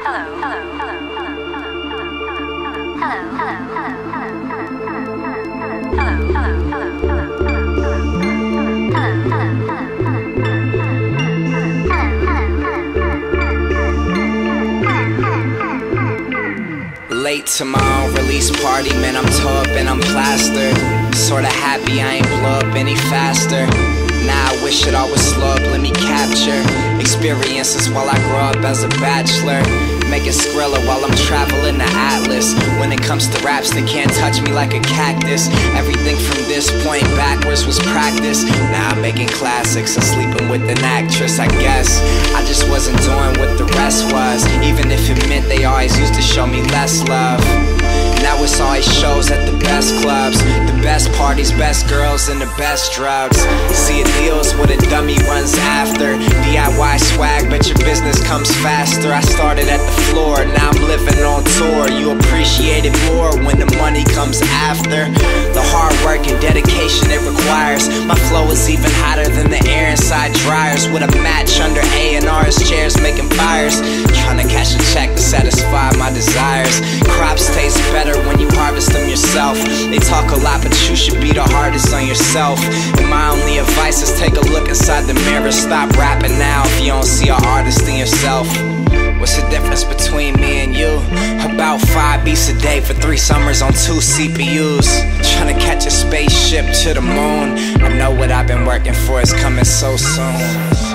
Late to my own release party, man, I'm toe up and I'm plastered. Sorta happy I ain't blow up any faster. Now I wish it all was slow up, let me capture experiences while I grow up as a bachelor. Making Skrilla while I'm traveling the Atlas. When it comes to raps, they can't touch me like a cactus. Everything from this point backwards was practice. Now I'm making classics and sleeping with an actress, I guess. I just wasn't doing what the rest was, even if it meant they always used to show me less love. Now it's always shows at the best clubs, the best parties, best girls, and the best drugs. See, a deal's what a dummy runs after. DIY swag, bet your business comes faster. I started at the floor, now I'm living on tour. You appreciate it more when the money comes after. The hard work and dedication it requires. My flow is even hotter than the air inside dryers. With a match under A&R's chairs making fires. Trying to cash a check to satisfy my desires. Crops taste better when you harvest them yourself. They talk a lot, but you should be the hardest on yourself. And my only advice is take a look inside the mirror. Stop rapping now if you don't see an artist in yourself. What's the difference between me and you? About 5 beats a day for 3 summers on 2 CPUs. Trying to catch a spaceship to the moon. I know what I've been working for is coming so soon.